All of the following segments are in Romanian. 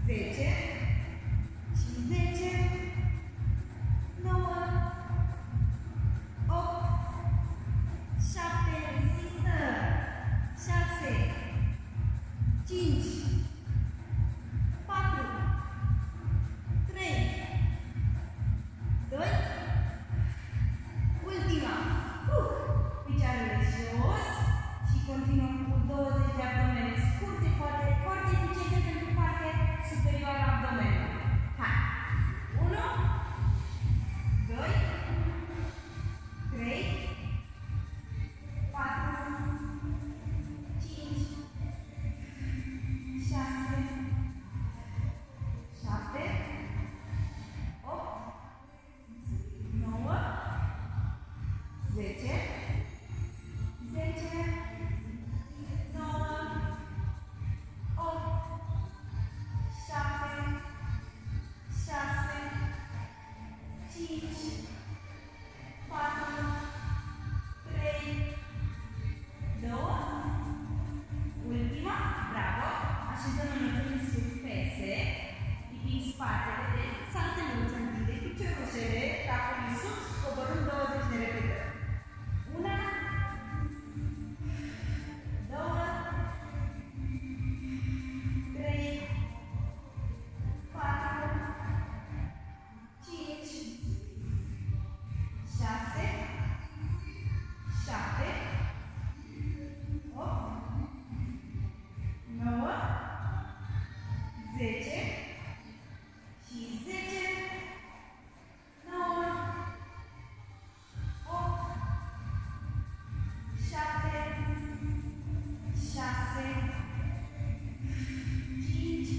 10 și 10, 9, 8, 7, rezistă, 6, 5, 4, 3, 2, ultima. Picioarele jos și continuăm cu 20 de abdomene scurte, foarte eficiente pentru partea superioară a abdomenului. Hai! 1, 2, 3, 4, 5, 6, 7, 8, 9, 10, 10, 9, 8, 7, 6, 5, 4, 3, 2, ultima, bravo, așezăm în sub fese, lipim spatele, de salteluță, întinde piciorușele, capul în sus, coborâm 20 de repetări. 1, 2, 3, 4, 5, 6, 7, 8, 9, 10 și 10, 9, 8, 7, 6, 5,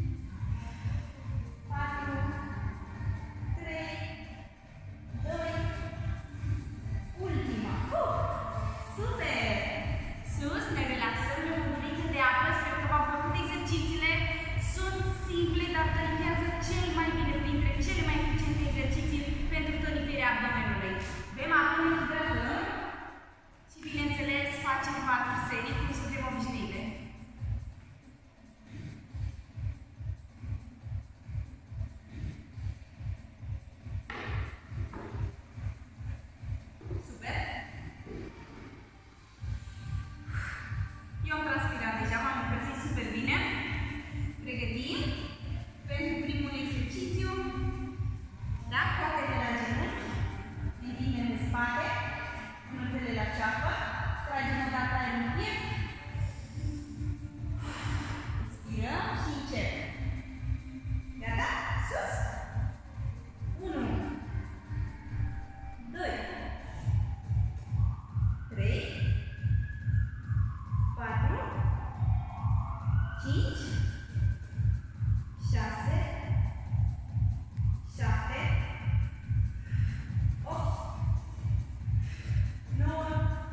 4, 3, 2, ultima. Super! Sus, ne relaxăm, ne o bucuriță de apă. Sper că v-au plăcut exercițiile. Sunt simple, dar tonifiază cel mai bine printre cele mai eficiente exerciții pentru tonificarea abdomenului. Bem apă, ne hidratăm și, bineînțeles, facem 4 serii cum suntem obișnuite. Super! Eu am transpirat deja, m-am încălzit super bine. Pregătim pentru primul exercițiu. Da? Coatele la genunchi, ridicăm în spate, mâinile la ceapă, tragem o dată aer în piept, expirăm și începem. Gata? Sus! 1, 2, 3, 4, 5, 6, 7, 8, 9,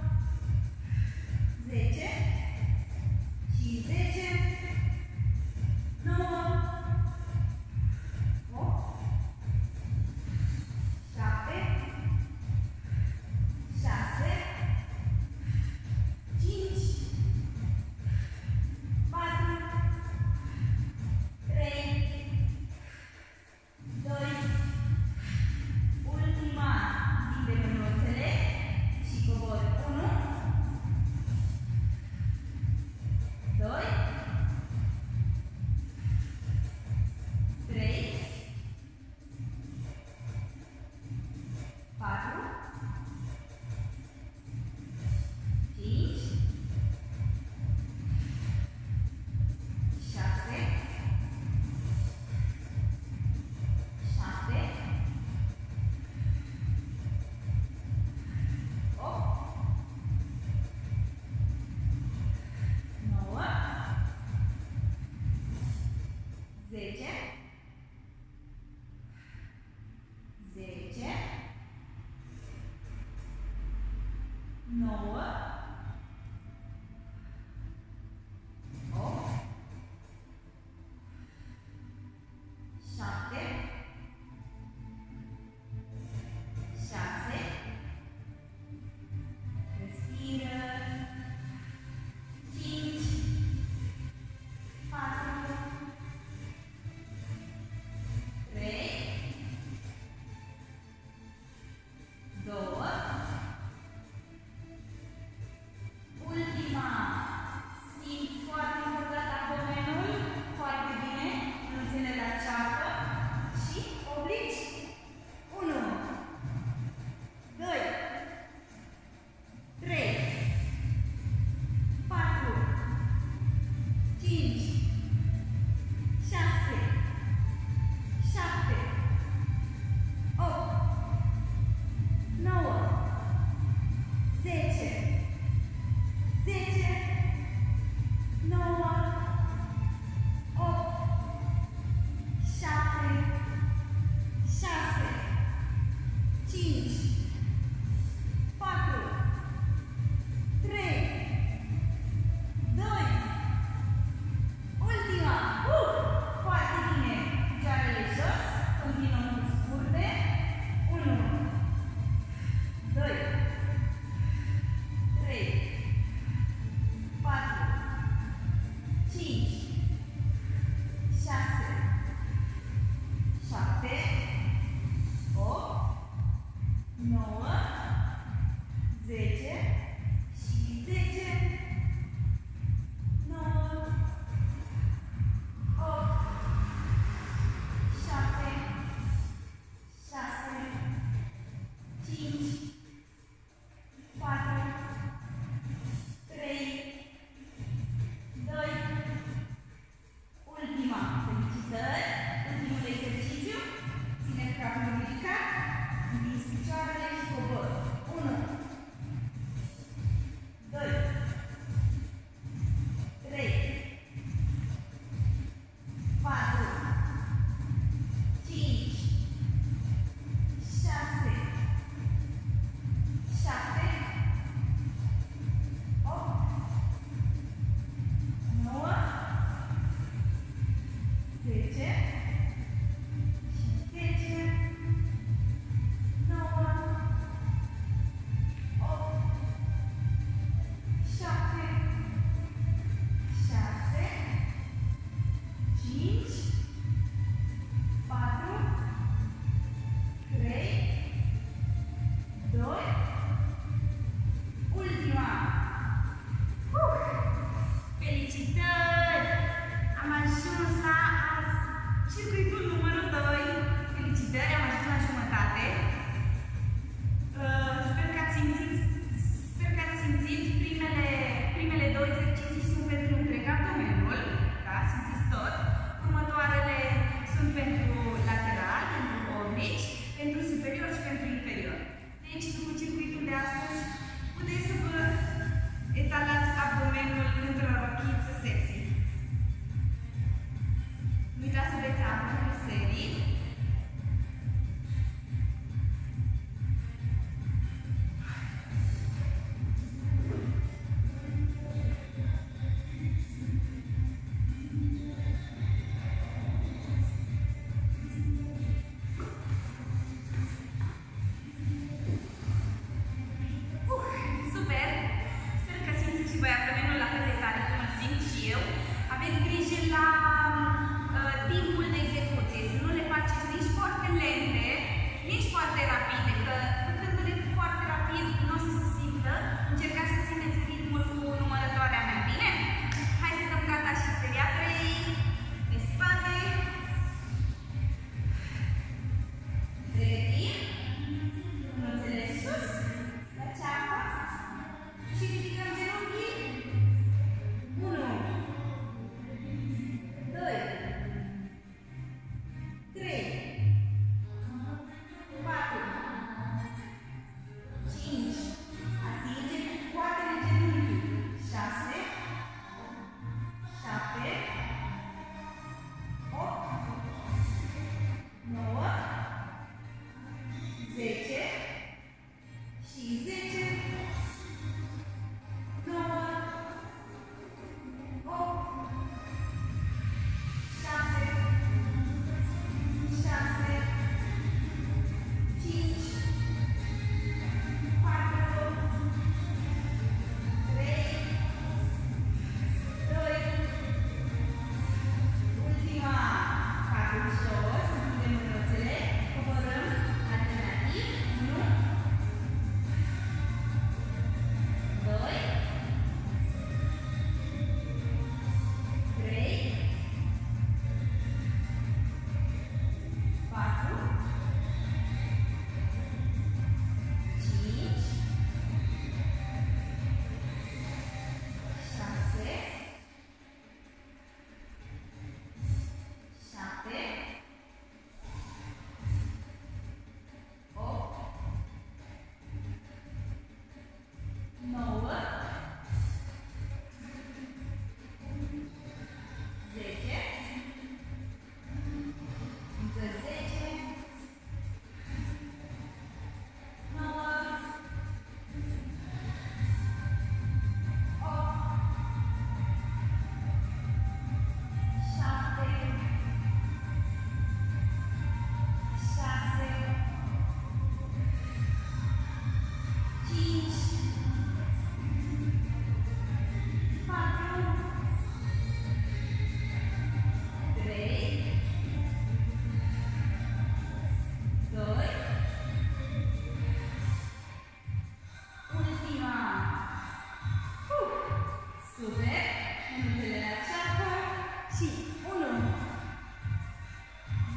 10 și 10, 9, 8, 7, 6, 5, 4, 3, 2, ultima, prinde mânuțele și cobor. 1, 2, 3, 4, 5, 6, 7, 8, 9, 10, 10, 9, 8, 7, 6, respiră, 5, 4,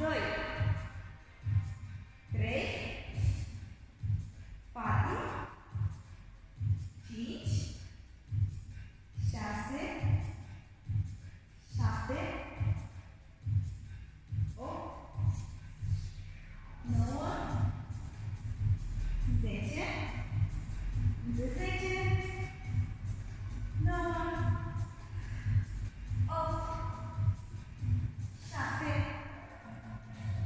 2, 3, 4, 5, 6, 7, 8, 9, 10, 11, 9, 8, 7, 6, 5, 4, 3, 2, 1.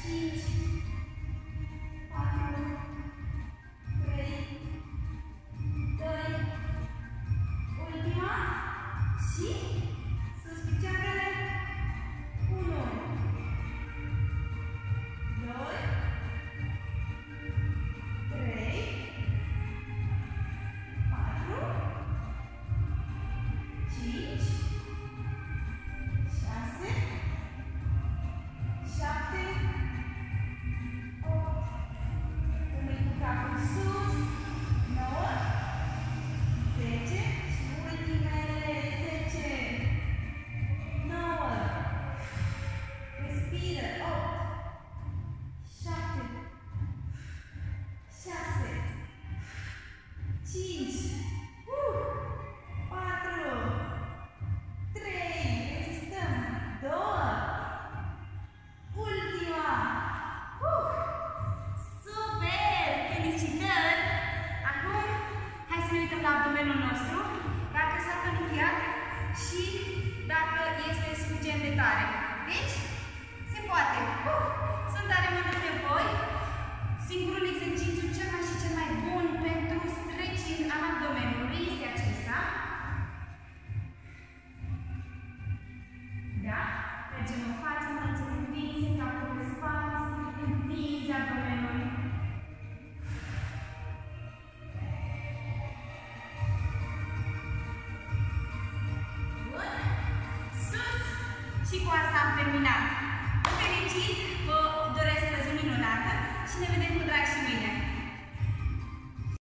5, 4, 3, 2, ultima și sus picioarele. 1, 2, 3, 4, 5, 6, 7, 8, umei cu capul sus, 9, 10 și ultimele 10, 9, respiră, 8, 7, 6, 5, 4, 3, rezistăm, 2, ultima. Super! Felicitări! Acum, hai să ne uităm la abdomenul nostru, dacă s-a tonifiat și dacă este suficient de tare. Deci, se poate. Sunt tare mândră de voi. Singurul exercițiu cel mai și cel mai bun pentru stretching al abdomenului este acesta. Da? Mergem în față, mâințele întinse, capul pe spate, întinzi abdomenul. Bun. Sus. Și cu asta am terminat. Fericit, vă doresc o zi minunată și ne vedem cu drag și mâine.